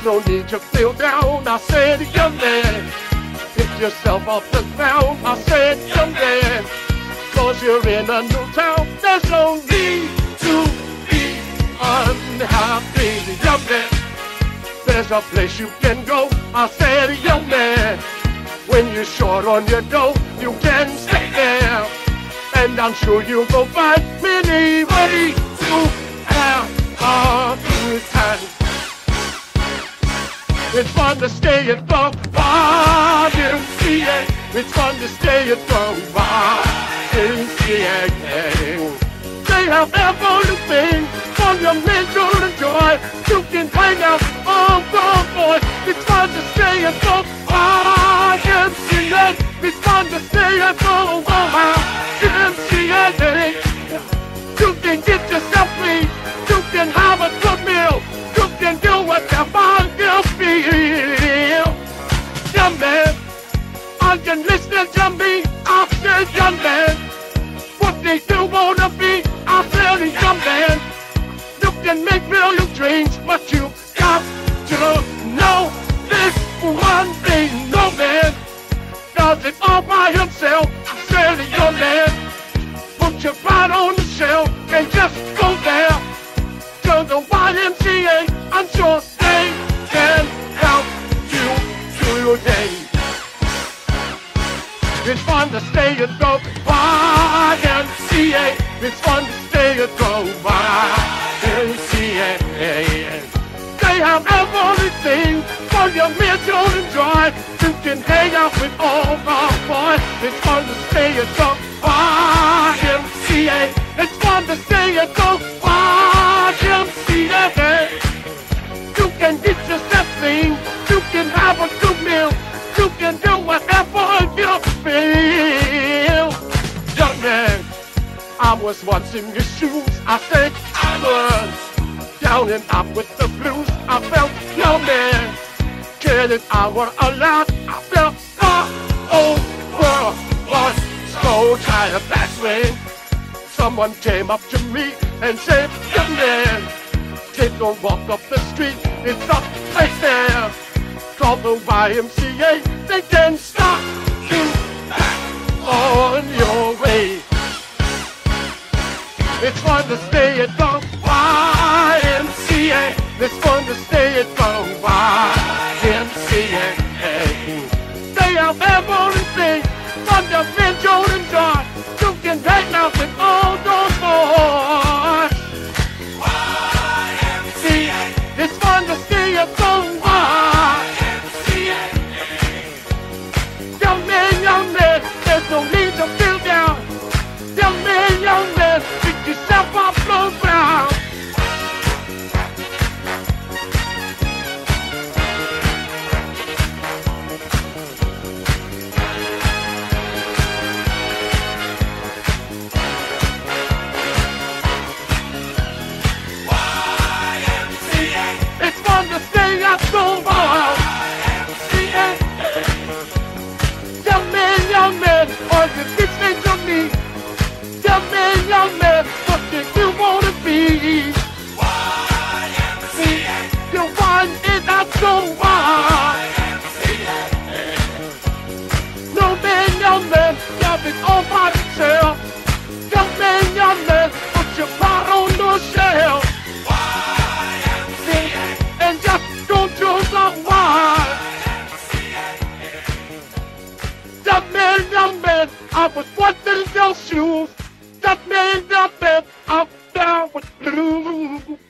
no need to feel down. I said, young man, pick yourself off the ground. I said, young man, cause you're in a new town. There's no need to be unhappy, young man. There's a place you can go. I said, young man, when you're short on your dough, you can stay there. And I'm sure you'll go find many ways to have a good time. It's fun to stay at the YMCA. It's fun to stay at the YMCA. They have everything for your mental enjoy. You can hang out all the boys. It's fun to stay at the YMCA. It's fun to stay at the YMCA. You can get yourself free. You can have a good meal. You can do whatever you feel. Young man, are you listening to me? I said, young man, what they do wanna be? I said, young man, you can make million dreams, but you got to know this one thing. No man does it all by himself. I said, young man, put your pride on the shelf and just go there to the YMCA. I'm sure they can help you through your day. It's fun to stay at the YMCA. It's fun to stay at the YMCA. They have everything for your mental enjoy. You can hang out with all the boys. It's fun to stay at the YMCA. It's fun to stay at the YMCA. You can get yourself things. You can have a good meal. You can do whatever you feel. Young man, I was once in your shoes. I said I was down and out with the blues. I felt, young man, cared I were allowed. I felt the whole world was so tired. That's when someone came up to me and said, young man, take a walk up the street. It's a place there called the YMCA. They can stop you back on your way. It's fun to stay at the YMCA. It's fun to stay at the YMCA. They have everything from the mental and joy. You can hang out with all those boys. YMCA. It's fun to stay at the YMCA. Young man, there's no need to feel down. Young man, pick yourself up from the ground. YMCA. It's fun to stay at the YMCA. Young man, are you listening to me? Young man, what do you wanna be? YMCA. You want it out so YMCA. No man, young man, love it all by yourself. Young man, put your pot on the shelf. YMCA. And just go to the Young man, I was once in your shoes. Young man, I'm down with blues.